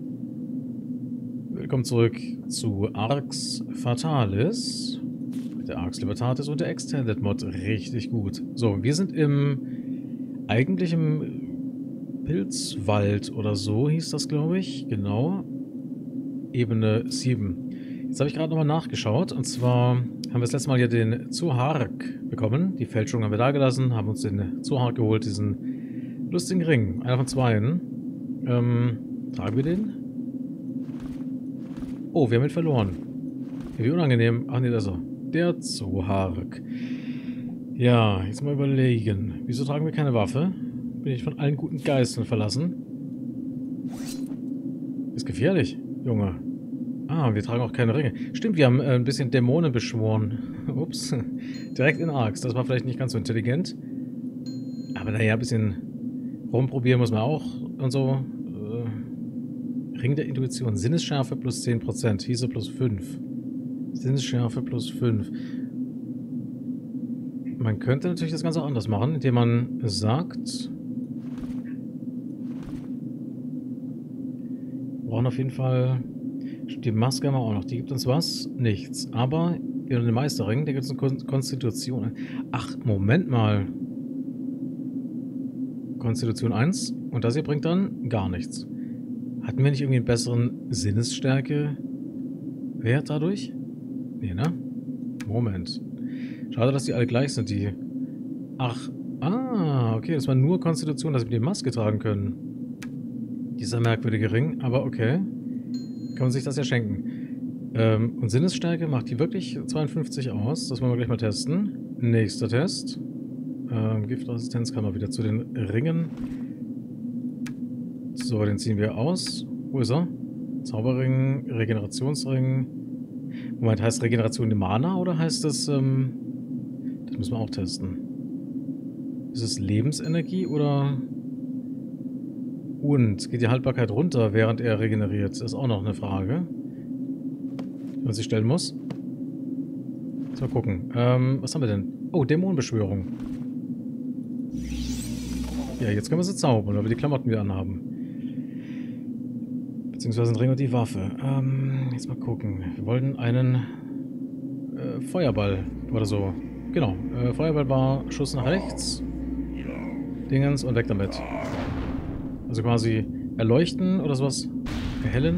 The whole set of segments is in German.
Willkommen zurück zu Arx Fatalis. Der Arx Libertatis und der Extended Mod. Richtig gut. So, wir sind eigentlich im Pilzwald oder so hieß das, glaube ich. Genau. Ebene 7. Jetzt habe ich gerade nochmal nachgeschaut. Und zwar haben wir das letzte Mal hier den Zuhark bekommen. Die Fälschung haben wir da gelassen. Haben uns den Zuhark geholt. Diesen lustigen Ring. Einer von zweien. Tragen wir den? Oh, wir haben ihn verloren. Wie unangenehm. Ach nee, da ist er. Der Zuhark. Ja, jetzt mal überlegen. Wieso tragen wir keine Waffe? Bin ich von allen guten Geistern verlassen? Ist gefährlich, Junge. Ah, wir tragen auch keine Ringe. Stimmt, wir haben ein bisschen Dämonen beschworen. Ups. Direkt in Arx. Das war vielleicht nicht ganz so intelligent. Aber naja, ein bisschen rumprobieren muss man auch und so. Ring der Intuition. Sinnesschärfe plus 10%. Hieße plus 5. Sinnesschärfe plus 5. Man könnte natürlich das Ganze auch anders machen, indem man sagt... Wir brauchen auf jeden Fall... Die Maske haben wir auch noch. Die gibt uns was? Nichts. Aber den Meisterring, der gibt uns eine Konstitution. Ach, Moment mal. Konstitution 1. Und das hier bringt dann gar nichts. Hatten wir nicht irgendwie einen besseren Sinnesstärke-Wert dadurch? Nee, ne? Moment. Schade, dass die alle gleich sind, die... Ach, okay, das war nur Konstitution, dass wir die Maske tragen können. Dieser merkwürdige Ring, aber okay. Kann man sich das ja schenken. Und Sinnesstärke macht die wirklich 52 aus. Das wollen wir gleich mal testen. Nächster Test. Giftresistenz kann man wieder zu den Ringen. So, den ziehen wir aus. Wo ist er? Zauberring, Regenerationsring. Moment, heißt Regeneration die Mana oder heißt das, das müssen wir auch testen. Ist es Lebensenergie oder... Und geht die Haltbarkeit runter, während er regeneriert? Das ist auch noch eine Frage, die man sich stellen muss. Mal gucken. Was haben wir denn? Oh, Dämonenbeschwörung. Ja, jetzt können wir sie zaubern, weil wir die Klamotten wieder anhaben. Beziehungsweise den Ring und die Waffe. Jetzt mal gucken. Wir wollten einen Feuerball oder so. Genau. Feuerball war Schuss nach rechts. Dingens und weg damit. Also quasi erleuchten oder sowas. Erhellen.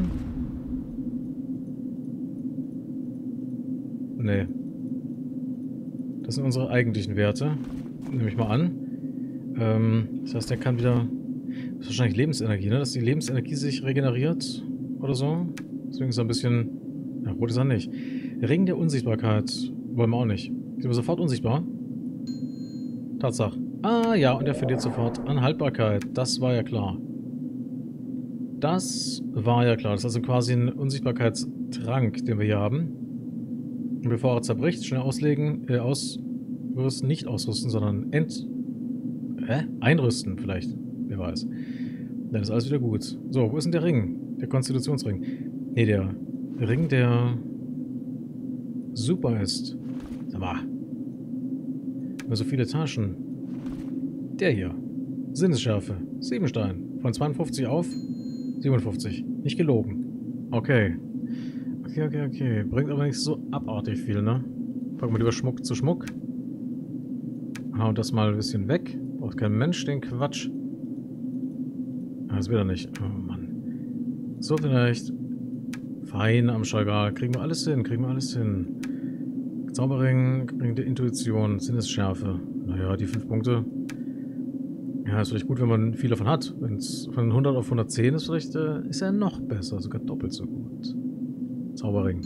Nee. Das sind unsere eigentlichen Werte. Nehme ich mal an. Das heißt, der kann wieder... Das ist wahrscheinlich Lebensenergie, ne? Dass die Lebensenergie sich regeneriert oder so. Deswegen ist er ein bisschen... Ja, rot ist er nicht. Ring der Unsichtbarkeit wollen wir auch nicht. Sind wir sofort unsichtbar? Tatsache. Ah, ja, und er verliert sofort an Haltbarkeit. Das war ja klar. Das war ja klar. Das ist also quasi ein Unsichtbarkeitstrank, den wir hier haben. Und bevor er zerbricht, schnell auslegen, ausrüsten, nicht ausrüsten, sondern einrüsten vielleicht. Wer weiß. Dann ist alles wieder gut. So, wo ist denn der Ring? Der Konstitutionsring. Ne, der Ring, der super ist. Sag mal. Immer so viele Taschen. Der hier. Sinnesschärfe. 7 Stein. Von 52 auf 57. Nicht gelogen. Okay. Okay. Bringt aber nicht so abartig viel, ne? Packen wir lieber Schmuck zu Schmuck. Hauen das mal ein bisschen weg. Braucht kein Mensch den Quatsch. Das will er nicht. Oh Mann. So vielleicht. Fein am Schallgal. Kriegen wir alles hin. Zauberring, Ring der Intuition, Sinnesschärfe. Naja, die 5 Punkte. Ja, ist vielleicht gut, wenn man viel davon hat. Wenn es von 100 auf 110 ist, vielleicht ist er noch besser. Sogar doppelt so gut. Zauberring.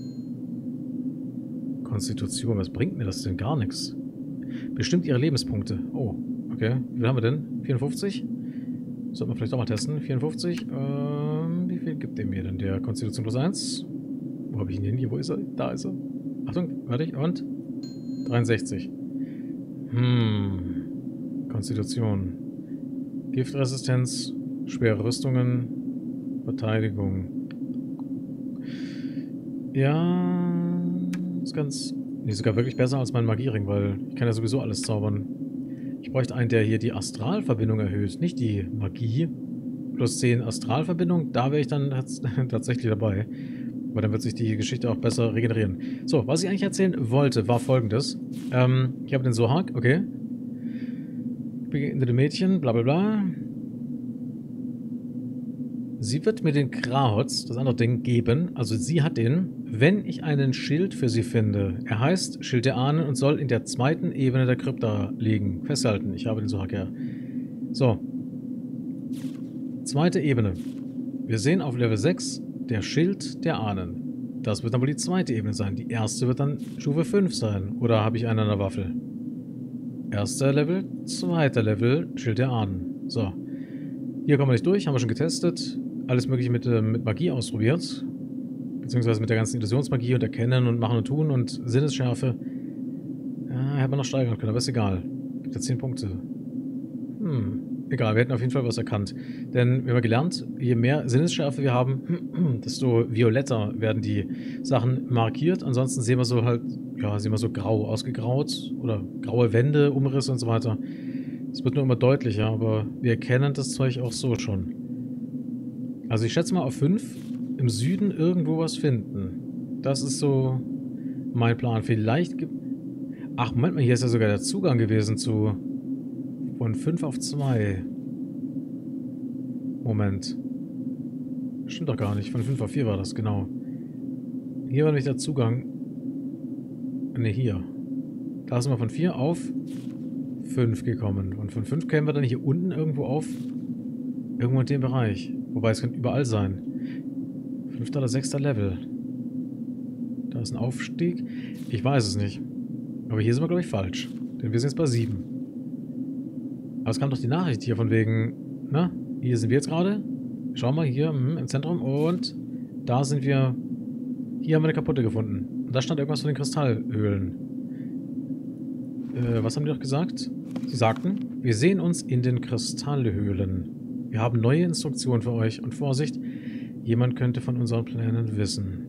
Konstitution. Was bringt mir das denn? Gar nichts. Bestimmt ihre Lebenspunkte. Oh, okay. Wie viel haben wir denn? 54? Sollten wir vielleicht auch mal testen. 54. Wie viel gibt der mir denn? Der Konstitution plus 1. Wo habe ich ihn hin? Hier, wo ist er? Da ist er. Achtung, warte ich. Und? 63. Konstitution. Giftresistenz. Schwere Rüstungen. Verteidigung. Ja. Ist ganz... Nee, sogar wirklich besser als mein Magiering, weil ich kann ja sowieso alles zaubern. Ich bräuchte einen, der hier die Astralverbindung erhöht, nicht die Magie. plus 10 Astralverbindung, da wäre ich dann tatsächlich dabei. Weil dann wird sich die Geschichte auch besser regenerieren. So, was ich eigentlich erzählen wollte, war folgendes. Ich habe den Sohag, okay. Begegnete Mädchen, bla bla bla. Sie wird mir den Krahotz, das andere Ding, geben. Also sie hat den, wenn ich einen Schild für sie finde. Er heißt Schild der Ahnen und soll in der 2. Ebene der Krypta liegen. Festhalten, ich habe den Sohag, ja. So. 2. Ebene. Wir sehen auf Level 6 der Schild der Ahnen. Das wird dann wohl die 2. Ebene sein. Die erste wird dann Stufe 5 sein. Oder habe ich einen an der Waffel? 1. Level, 2. Level, Schild der Ahnen. So. Hier kommen wir nicht durch, haben wir schon getestet. Alles mögliche mit Magie ausprobiert. Beziehungsweise mit der ganzen Illusionsmagie und Erkennen und Machen und Tun und Sinnesschärfe. Ja, hätte man noch steigern können, aber ist egal. Gibt ja 10 Punkte. Egal, wir hätten auf jeden Fall was erkannt. Denn wir haben gelernt, je mehr Sinnesschärfe wir haben, desto violetter werden die Sachen markiert. Ansonsten sehen wir so halt, ja, sehen wir so grau ausgegraut oder graue Wände, Umrisse und so weiter. Es wird nur immer deutlicher, aber wir erkennen das Zeug auch so schon. Also ich schätze mal auf 5 im Süden irgendwo was finden. Das ist so mein Plan. Vielleicht gibt... Ach, Moment mal, hier ist ja sogar der Zugang gewesen zu... Von 5 auf 2. Moment. Stimmt doch gar nicht. Von 5 auf 4 war das, genau. Hier war nämlich der Zugang. Ne, hier. Da sind wir von 4 auf 5 gekommen. Und von 5 kämen wir dann hier unten irgendwo auf. Irgendwo in dem Bereich. Wobei, es könnte überall sein. 5. oder 6. Level. Da ist ein Aufstieg. Ich weiß es nicht. Aber hier sind wir, glaube ich, falsch. Denn wir sind jetzt bei 7. Aber es kam doch die Nachricht hier von wegen, na, hier sind wir jetzt gerade. Schau mal, hier im Zentrum. Und da sind wir, hier haben wir eine kaputte gefunden. Und da stand irgendwas von den Kristallhöhlen. Was haben die doch gesagt? Sie sagten, wir sehen uns in den Kristallhöhlen. Wir haben neue Instruktionen für euch. Und Vorsicht, jemand könnte von unseren Plänen wissen.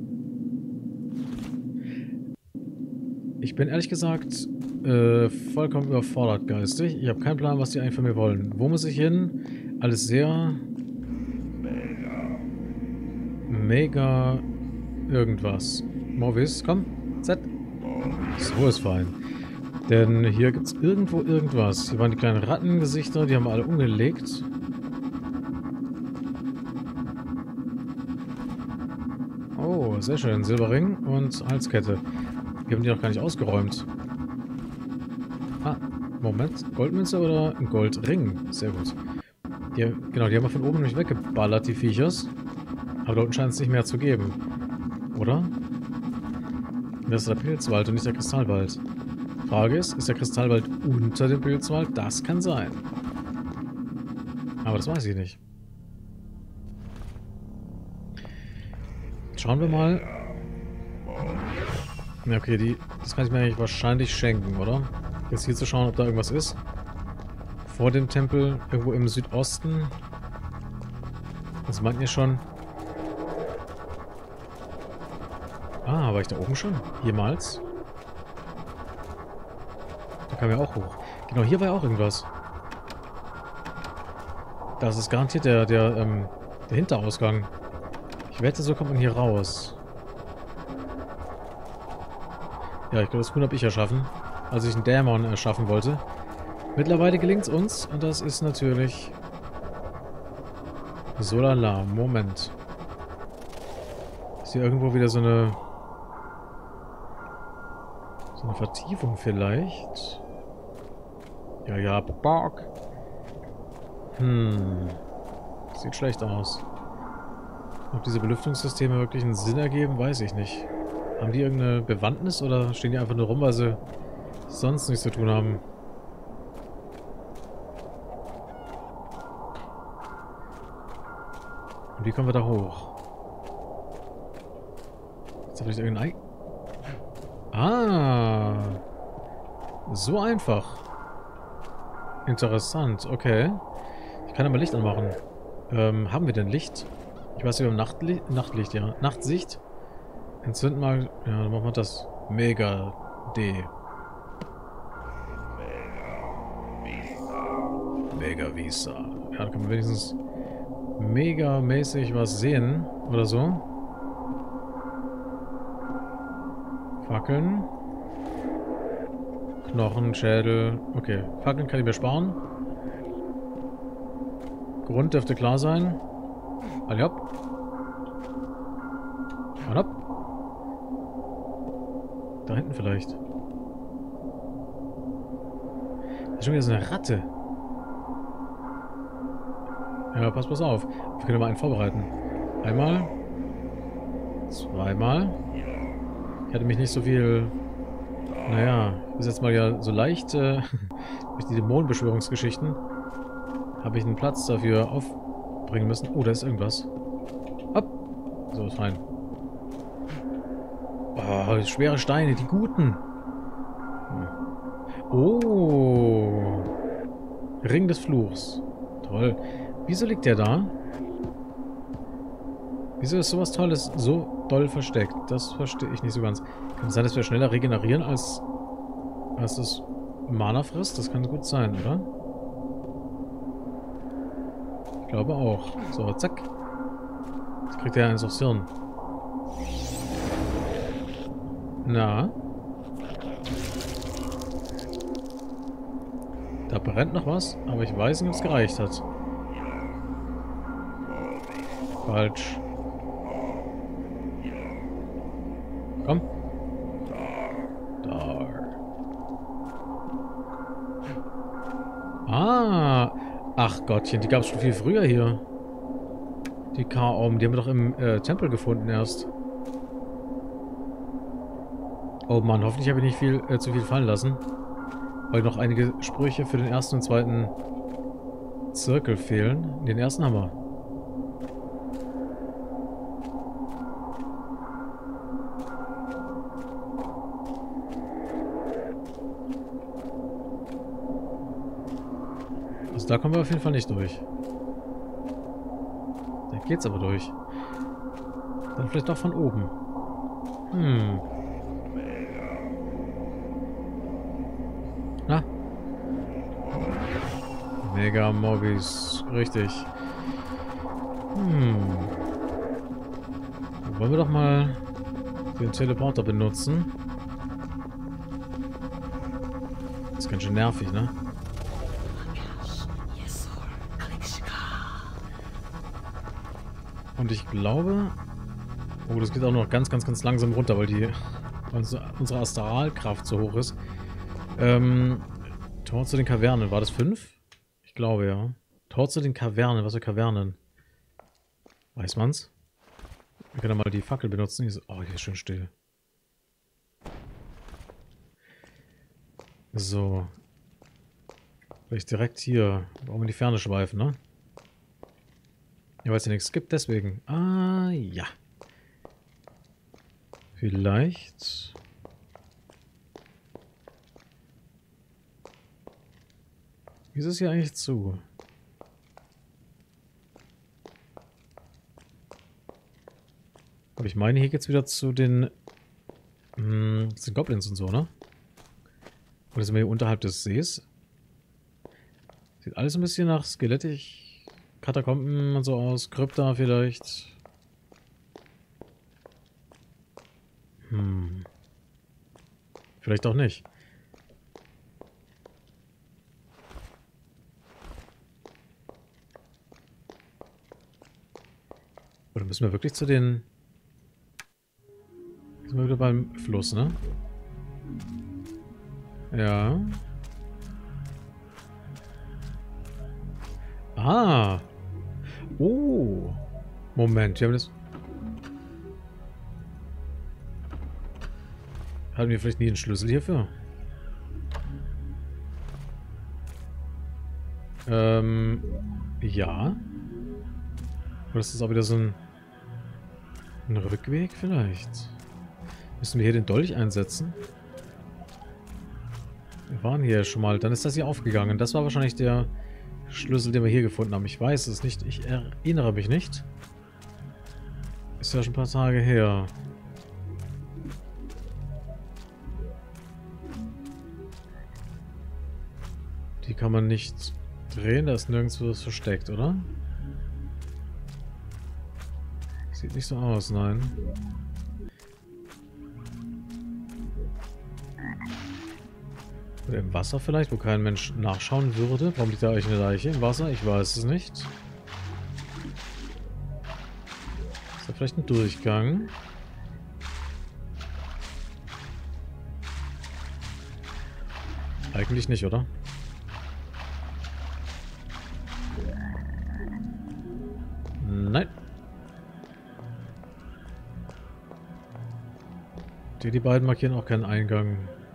Ich bin ehrlich gesagt vollkommen überfordert geistig. Ich habe keinen Plan, was die eigentlich von mir wollen. Wo muss ich hin? Alles sehr... Mega... Irgendwas. Morvis, komm. Z. So ist fein. Denn hier gibt es irgendwo irgendwas. Hier waren die kleinen Rattengesichter, die haben wir alle umgelegt. Oh, sehr schön. Silberring und Halskette. Wir haben die noch gar nicht ausgeräumt. Ah, Moment. Goldmünze oder ein Goldring? Sehr gut. Genau, die haben wir von oben nämlich weggeballert, die Viechers. Aber da unten scheint es nicht mehr zu geben. Oder? Das ist der Pilzwald und nicht der Kristallwald. Frage ist der Kristallwald unter dem Pilzwald? Das kann sein. Aber das weiß ich nicht. Schauen wir mal. Ja, okay, das kann ich mir eigentlich wahrscheinlich schenken, oder? Jetzt hier zu schauen, ob da irgendwas ist. Vor dem Tempel, irgendwo im Südosten. Was meint ihr schon? Ah, war ich da oben schon? Jemals? Da kam ja auch hoch. Genau, hier war ja auch irgendwas. Das ist garantiert der Hinterausgang. Ich wette, so kommt man hier raus. Ja, ich glaube, das Huhn habe ich erschaffen, als ich einen Dämon erschaffen wollte. Mittlerweile gelingt es uns und das ist natürlich... So lala, Moment. Ist hier irgendwo wieder so eine Vertiefung vielleicht? Ja, Bock. Sieht schlecht aus. Ob diese Belüftungssysteme wirklich einen Sinn ergeben, weiß ich nicht. Haben die irgendeine Bewandtnis oder stehen die einfach nur rum, weil sie sonst nichts zu tun haben? Und wie kommen wir da hoch? Ist da vielleicht irgendein Ei? Ah! So einfach. Interessant, okay. Ich kann aber Licht anmachen. Haben wir denn Licht? Ich weiß, wir haben Nachtlicht, ja. Nachtsicht. Entzünden mal. Ja, dann machen wir das. Mega D. Mega Visa. Ja, da kann man wenigstens megamäßig was sehen oder so. Fackeln. Knochen, Schädel. Okay, Fackeln kann ich mir sparen. Grund dürfte klar sein. Alle hopp. Und hopp. Da hinten vielleicht. Das ist schon wieder so eine Ratte. Ja, pass auf. Wir können mal einen vorbereiten. Einmal. Zweimal. Ich hatte mich nicht so viel... Naja, bis jetzt mal ja so leicht... durch die Dämonenbeschwörungsgeschichten habe ich einen Platz dafür aufbringen müssen. Oh, da ist irgendwas. Hopp. So, ist fein. Oh, schwere Steine, die guten. Oh. Ring des Fluchs. Toll. Wieso liegt der da? Wieso ist sowas Tolles so doll versteckt? Das verstehe ich nicht so ganz. Kann es sein, dass wir schneller regenerieren, als das Mana frisst? Das kann gut sein, oder? Ich glaube auch. So, zack. Jetzt kriegt er eins aufs Hirn. Na? Da brennt noch was, aber ich weiß nicht, ob es gereicht hat. Falsch. Komm. Da. Ah. Ach Gottchen, die gab es schon viel früher hier. Die K-Orm, die haben wir doch im Tempel gefunden erst. Oh Mann, hoffentlich habe ich nicht viel, zu viel fallen lassen. Weil noch einige Sprüche für den ersten und zweiten Zirkel fehlen. Den ersten haben wir. Also da kommen wir auf jeden Fall nicht durch. Da geht's aber durch. Dann vielleicht doch von oben. Na? Mega Mobbys. Richtig. Wollen wir doch mal den Teleporter benutzen. Das ist ganz schön nervig, ne? Und ich glaube... Oh, das geht auch noch ganz, ganz, ganz langsam runter, weil unsere Astralkraft so hoch ist. Tor zu den Kavernen. War das 5? Ich glaube, ja. Tor zu den Kavernen. Was für Kavernen? Weiß man's? Wir können mal die Fackel benutzen. Oh, hier ist schön still. So. Vielleicht direkt hier. Brauchen wir die Ferne schweifen, ne? Ja, weil es ja nichts gibt, deswegen. Ah, ja. Vielleicht... Wie ist es hier eigentlich zu? Aber ich meine, hier geht's wieder zu den... das sind Goblins und so, ne? Oder sind wir hier unterhalb des Sees? Sieht alles ein bisschen nach skelettig... Katakomben und so aus. Krypta vielleicht. Vielleicht auch nicht. Oder müssen wir wirklich zu den... Sind wir wieder beim Fluss, ne? Ja. Ah. Oh. Moment, wir haben das... Hatten wir vielleicht nie einen Schlüssel hierfür? Ja. Oder ist das auch wieder so ein Rückweg vielleicht? Müssen wir hier den Dolch einsetzen? Wir waren hier schon mal. Dann ist das hier aufgegangen. Das war wahrscheinlich der Schlüssel, den wir hier gefunden haben. Ich weiß es nicht. Ich erinnere mich nicht. Ist ja schon ein paar Tage her. Die kann man nicht drehen. Da ist nirgendwo was versteckt, oder? Sieht nicht so aus, nein. Oder im Wasser vielleicht, wo kein Mensch nachschauen würde. Warum liegt da eigentlich eine Leiche im Wasser? Ich weiß es nicht. Ist da vielleicht ein Durchgang? Eigentlich nicht, oder? Nein. Die beiden markieren auch keinen Eingang.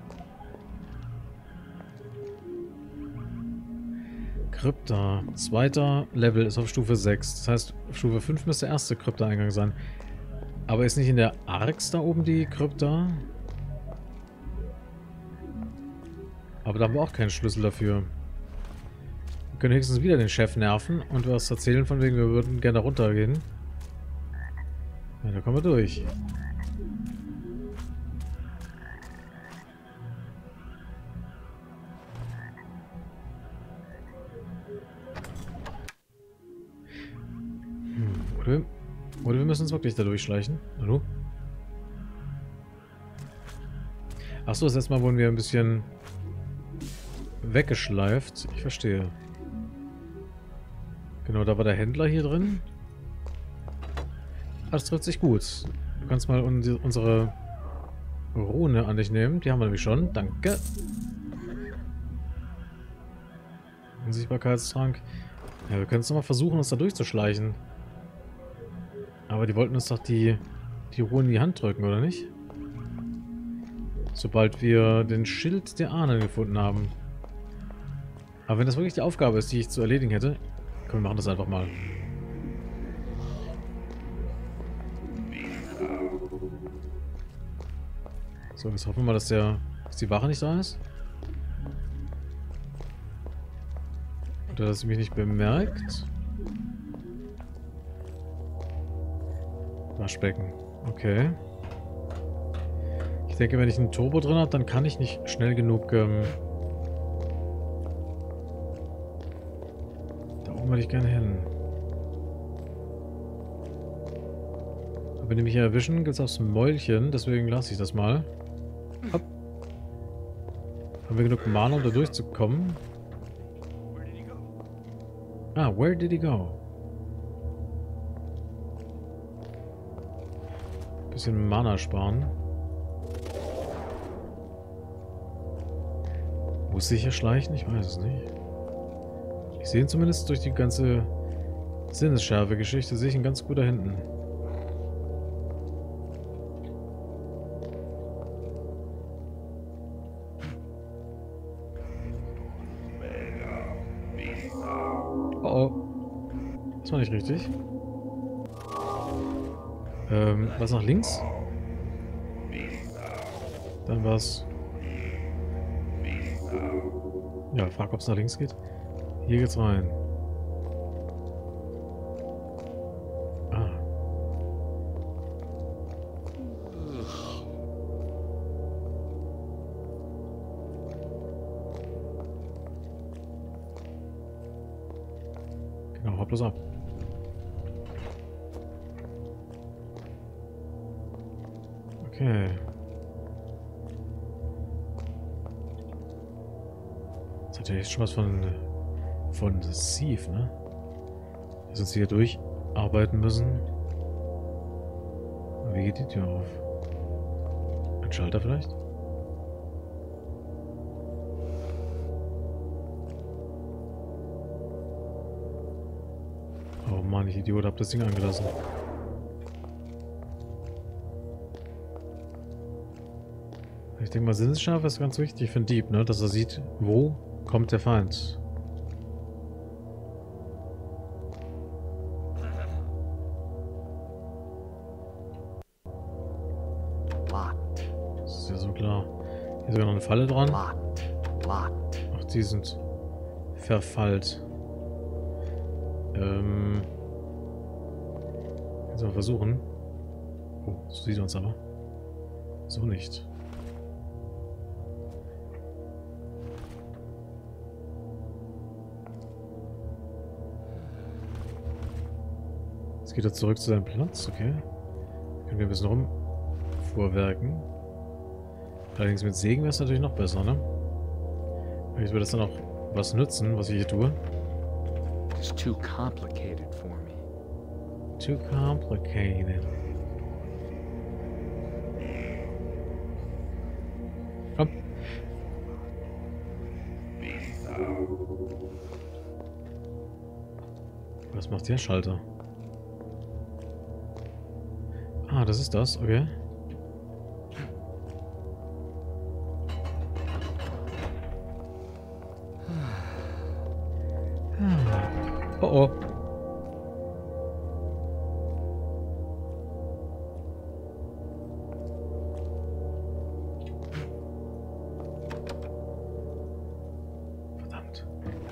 Krypta. Zweiter Level ist auf Stufe 6. Das heißt, auf Stufe 5 müsste der erste Krypta-Eingang sein. Aber ist nicht in der Arx da oben die Krypta? Aber da haben wir auch keinen Schlüssel dafür. Wir können höchstens wieder den Chef nerven und was erzählen von wegen, wir würden gerne runtergehen. Ja, da kommen wir durch. Oder wir müssen uns wirklich da durchschleichen. Hallo? Achso, das letzte Mal wurden wir ein bisschen weggeschleift. Ich verstehe. Genau, da war der Händler hier drin. Ah, das trifft sich gut. Du kannst mal unsere Rune an dich nehmen. Die haben wir nämlich schon. Danke. Unsichtbarkeitstrank. Ja, wir können es nochmal versuchen, uns da durchzuschleichen. Aber die wollten uns doch die Ruhe in die Hand drücken, oder nicht? Sobald wir den Schild der Ahnen gefunden haben. Aber wenn das wirklich die Aufgabe ist, die ich zu erledigen hätte, komm, wir machen das einfach mal. So, jetzt hoffen wir mal, dass die Wache nicht da ist. Oder dass sie mich nicht bemerkt. Waschbecken. Okay. Ich denke, wenn ich einen Turbo drin habe, dann kann ich nicht schnell genug. Da oben würde ich gerne hin. Aber wenn die mich hier erwischen, gibt es aufs Mäulchen. Deswegen lasse ich das mal. Hopp. Haben wir genug Mana, um da durchzukommen? Ah, where did he go? Bisschen Mana sparen. Muss ich hier schleichen? Ich weiß es nicht. Ich sehe ihn zumindest durch die ganze Sinnesschärfe-Geschichte. Sehe ich ihn ganz gut da hinten. Oh oh. Das war nicht richtig. Was nach links? Dann war's. Ja, frag, ob es nach links geht. Hier geht's rein. Ah. Genau, hau bloß ab. Okay. Jetzt hat er jetzt schon was von Sieve, ne? Dass wir uns hier durcharbeiten müssen. Wie geht die Tür auf? Ein Schalter vielleicht? Oh Mann, ich Idiot, hab das Ding angelassen. Ich denke mal, Sinnesschärfe ist ganz wichtig für einen Dieb, ne? Dass er sieht, wo kommt der Feind. Das ist ja so klar. Hier ist sogar noch eine Falle dran. Ach, die sind verfallt. Jetzt mal versuchen. Oh, so sieht er uns aber. So nicht. geht er zurück zu seinem Platz, okay. Können wir ein bisschen rumfuhrwerken. Allerdings mit Sägen wäre es natürlich noch besser, ne? Vielleicht wird das dann auch was nützen, was ich hier tue. It's too complicated for me. Too complicated. Komm. Was macht der Schalter? Ah, das ist das, okay. Oh oh. Verdammt.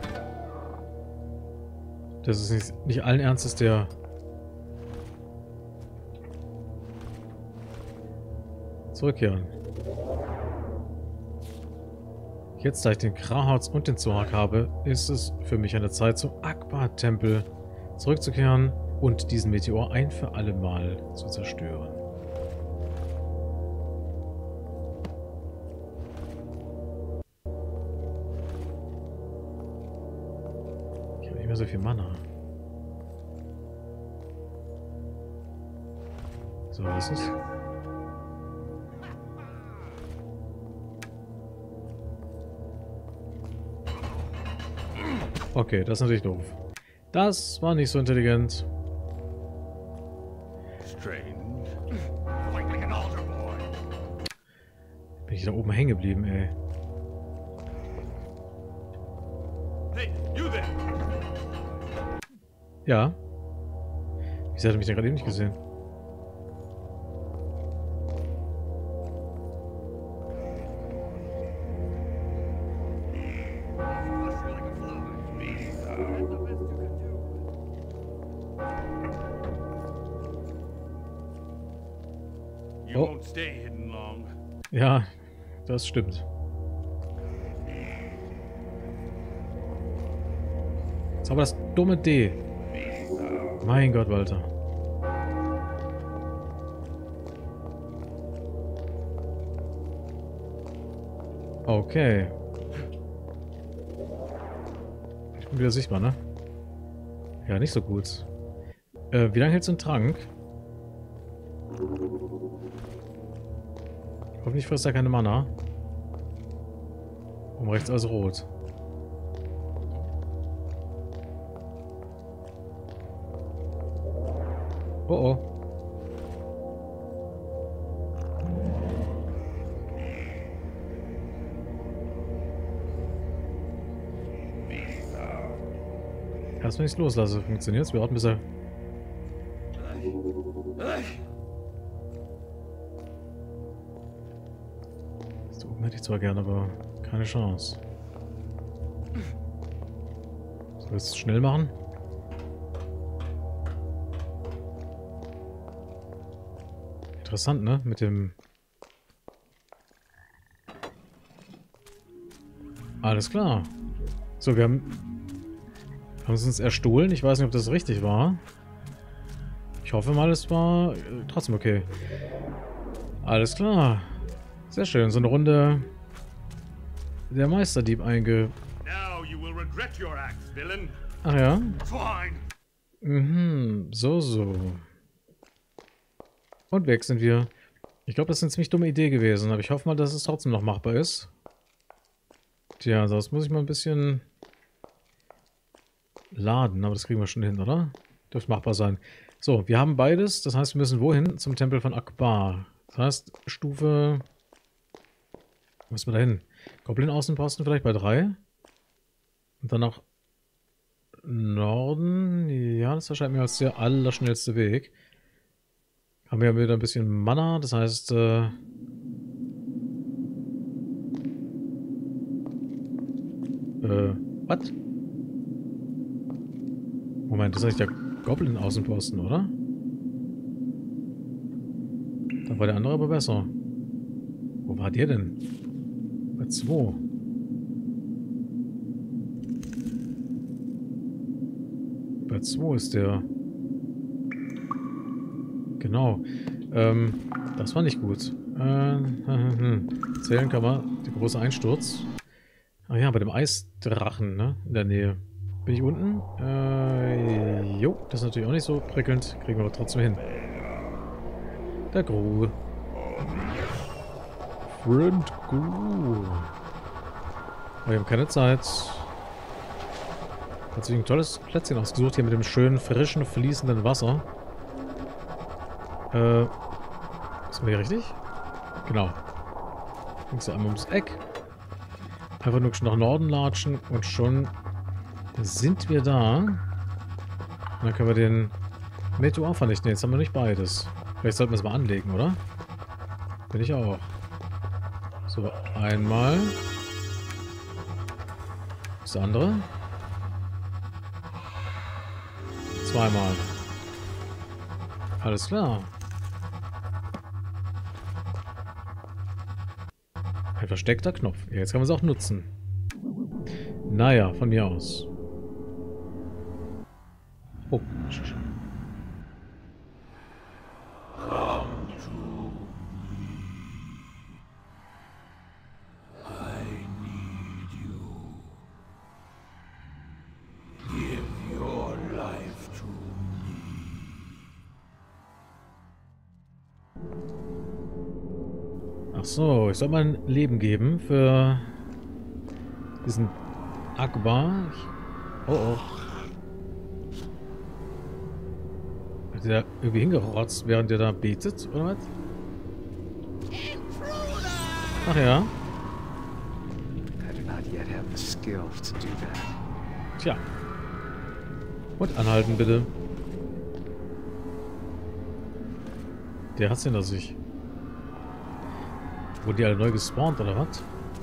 Das ist nicht allen Ernstes der... Zurückkehren. Jetzt, da ich den Kraharz und den Zorak habe, ist es für mich an der Zeit, zum Akbar-Tempel zurückzukehren und diesen Meteor ein für alle Mal zu zerstören. Ich habe nicht mehr so viel Mana. So, was ist es? Okay, das ist natürlich doof. Das war nicht so intelligent. Bin ich da oben hängen geblieben, ey. Ja. Wieso hat er mich denn gerade eben nicht gesehen? Ja, das stimmt. Jetzt aber das dumme D. Mein Gott, Walter. Okay. Ich bin wieder sichtbar, ne? Ja, nicht so gut. Wie lange hält so ein Trank? Hoffentlich frisst er keine Mana. Oben rechts also rot. Oh oh. Erst wenn ich es loslasse, funktioniert es. Wir warten bis er... So oben hätte ich zwar gerne, aber keine Chance. Soll ich es schnell machen? Interessant, ne? Mit dem... Alles klar. So, wir haben es uns erstohlen. Ich weiß nicht, ob das richtig war. Ich hoffe mal, es war trotzdem okay. Alles klar. Sehr schön. So eine Runde der Meisterdieb Ach ja? Mhm, so. Und weg sind wir. Ich glaube, das ist eine ziemlich dumme Idee gewesen, aber ich hoffe mal, dass es trotzdem noch machbar ist. Tja, sonst muss ich mal ein bisschen laden, aber das kriegen wir schon hin, oder? Dürfte machbar sein. So, wir haben beides, das heißt, wir müssen wohin? Zum Tempel von Akbar. Das heißt, Stufe... Wo müssen wir da hin? Goblin-Außenposten vielleicht bei 3. Und dann nach Norden. Ja, das erscheint mir als der allerschnellste Weg. Haben wir ja wieder ein bisschen Mana, das heißt... was? Moment, das ist eigentlich der Goblin-Außenposten, oder? Da war der andere aber besser. Wo war der denn? Bei 2. Bei 2 ist der. genau. Das war nicht gut. Zählen kann man. Der große Einsturz. Ach ja, bei dem Eisdrachen, ne? In der Nähe. Bin ich unten? Jo, das ist natürlich auch nicht so prickelnd. Kriegen wir aber trotzdem hin. Der Gru. Friend Gru. Aber wir haben keine Zeit. Hat sich ein tolles Plätzchen ausgesucht hier mit dem schönen, frischen, fließenden Wasser. Ist mir hier richtig? Genau. Links einmal ums Eck. Einfach nur nach Norden latschen und schon sind wir da. Und dann können wir den Meteor vernichten. Jetzt haben wir nicht beides. Vielleicht sollten wir es mal anlegen, oder? Bin ich auch. So, einmal. Das andere. Zweimal. Alles klar. Ein versteckter Knopf. Ja, jetzt kann man es auch nutzen. Naja, von mir aus. Oh. Ach so, ich soll mein Leben geben für diesen Akbar. Oh oh. Hat der irgendwie hingerotzt, während der da betet, oder was? Ach ja. Tja. Und anhalten, bitte. Der hat's hinter sich. Wurden die alle neu gespawnt, oder was?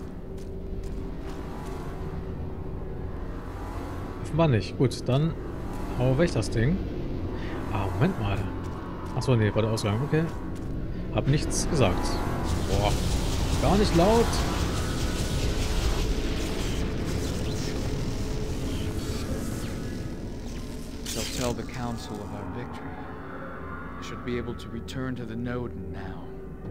Offenbar nicht. Gut, dann hau weg das Ding. Ah, Moment mal. Achso, nee, war der Ausgang. Okay. Hab nichts gesagt. Boah. Gar nicht laut. They'll tell the council of our victory. I should be able to return to the Nodin now.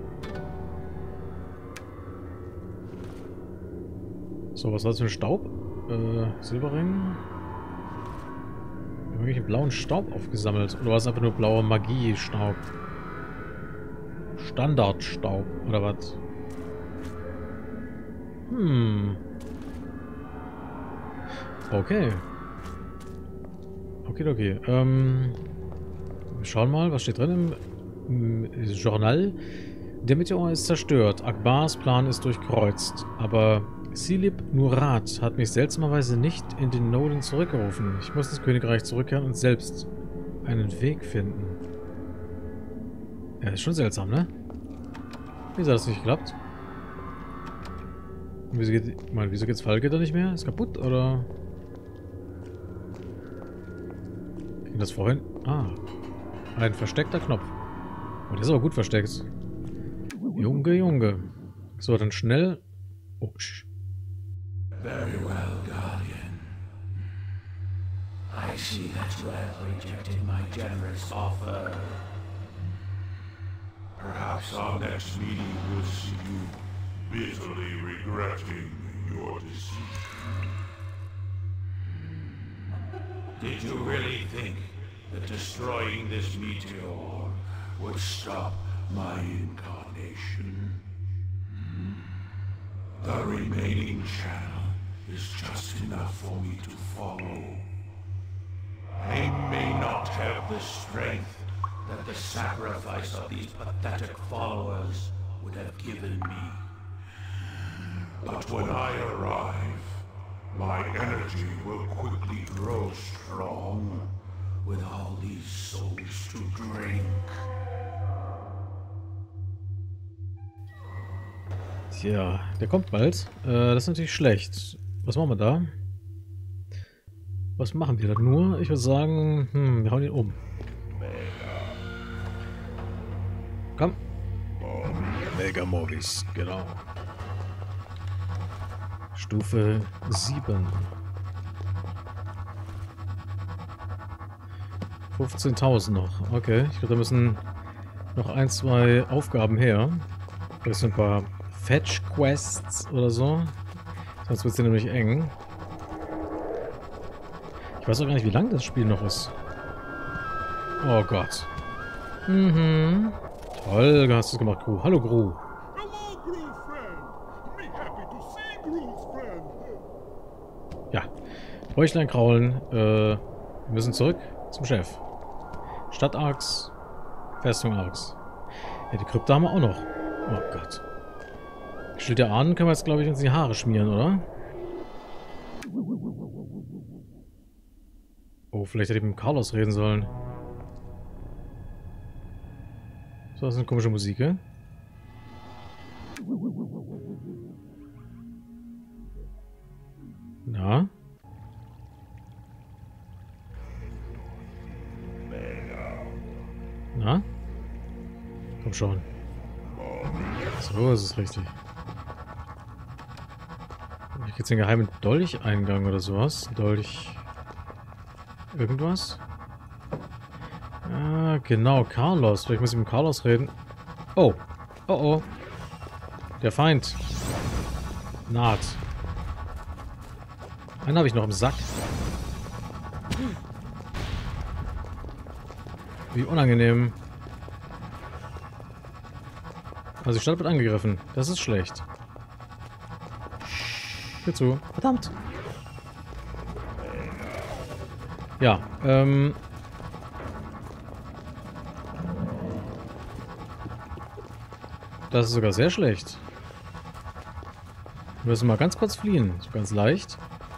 So, was war das für ein Staub? Silberring? Wir haben irgendwelchen blauen Staub aufgesammelt. Oder war es einfach nur blauer Magie-Staub? Standardstaub, oder was? Okay. Okay. Wir schauen mal, was steht drin im Journal. Der Meteor ist zerstört. Akbars Plan ist durchkreuzt. Aber Silip Nurat hat mich seltsamerweise nicht in den Nodin zurückgerufen. Ich muss ins Königreich zurückkehren und selbst einen Weg finden. Ja, ist schon seltsam, ne? Wieso hat das nicht geklappt? Und wieso geht's Falke da nicht mehr? Ist kaputt, oder? Ging das vorhin? Ah. Ein versteckter Knopf. Oh, der ist aber gut versteckt. Junge. So, dann schnell. Oh, Very well, Guardian. I see that you have rejected my generous offer. Perhaps our next meeting will see you bitterly regretting your deceit. Did you really think that destroying this meteor would stop my incarnation? The remaining channel is just enough for me to follow. I may not have the strength that the sacrifice of these pathetic followers would have given me. But when I arrive, my energy will quickly grow strong with all these souls to drink. Tja, der kommt bald. Das ist natürlich schlecht. Was machen wir da? Was machen wir da nur? Ich würde sagen, wir hauen ihn um. Komm. Mega Movis, genau. Stufe 7. 15.000 noch. Okay, ich glaube, da müssen noch ein, zwei Aufgaben her. Vielleicht so ein paar Fetch-Quests oder so. Sonst wird es nämlich eng. Ich weiß auch gar nicht, wie lang das Spiel noch ist. Oh Gott. Mhm. Toll, hast du es gemacht, Gru. Hallo, Gru. Hello, Groove friend. Me happy to see Groove's friend. Ja. Bräuchlein kraulen. Wir müssen zurück zum Chef. Stadt Arx. Festung Arx. Ja, die Krypta haben wir auch noch. Oh Gott. Schild der Ahnen können wir jetzt, glaube ich, uns die Haare schmieren, oder? Oh, vielleicht hätte ich mit dem Carlos reden sollen. So, das ist eine komische Musik, ja? Na? Na? Komm schon. So ist es richtig. Hier gibt es einen geheimen Dolcheingang oder sowas. Dolch... Irgendwas? Ah, genau, Carlos. Vielleicht muss ich mit Carlos reden. Oh. Oh, oh. Der Feind. Naht. Einen habe ich noch im Sack. Wie unangenehm. Also die Stadt wird angegriffen. Das ist schlecht. Hör zu. Verdammt. Ja, das ist sogar sehr schlecht. Wir müssen mal ganz kurz fliehen. So ganz leicht.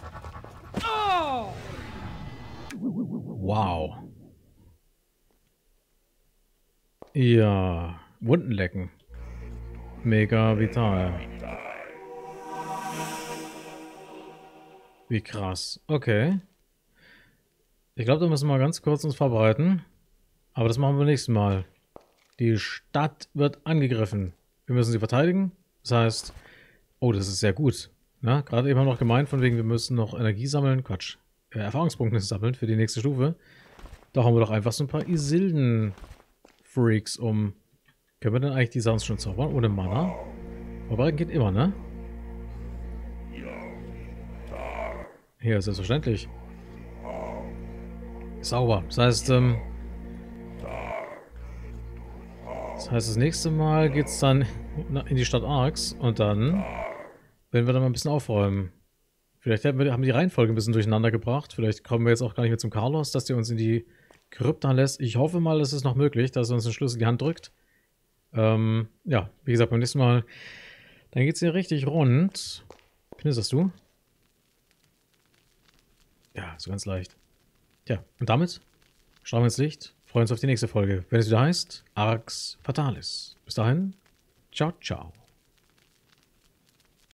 Wow. Ja, Wunden lecken. Mega vital. Wie krass. Okay. Ich glaube, da müssen wir ganz kurz uns vorbereiten. Aber das machen wir beim nächsten Mal. Die Stadt wird angegriffen. Wir müssen sie verteidigen. Das heißt... Oh, das ist sehr gut. Na, gerade eben haben wir noch gemeint, von wegen, wir müssen noch Energie sammeln. Quatsch. Erfahrungspunkte sammeln für die nächste Stufe. Da haben wir doch einfach so ein paar Isilden-Freaks um. Können wir denn eigentlich die sonst schon zaubern? Ohne Mana? Vorbereiten geht immer, ne? Hier, selbstverständlich. Sauber. Das heißt, das nächste Mal geht's dann in die Stadt Arx und dann werden wir dann mal ein bisschen aufräumen. Vielleicht haben die Reihenfolge ein bisschen durcheinander gebracht. Vielleicht kommen wir jetzt auch gar nicht mehr zum Carlos, dass der uns in die Krypta lässt. Ich hoffe mal, es ist noch möglich, dass er uns den Schlüssel in die Hand drückt. Ja, wie gesagt, beim nächsten Mal, dann geht's hier richtig rund. Knisterst du? Ja, so ganz leicht. Tja, und damit schauen wir ins Licht, freuen uns auf die nächste Folge, wenn es wieder heißt Arx Fatalis. Bis dahin, ciao, ciao.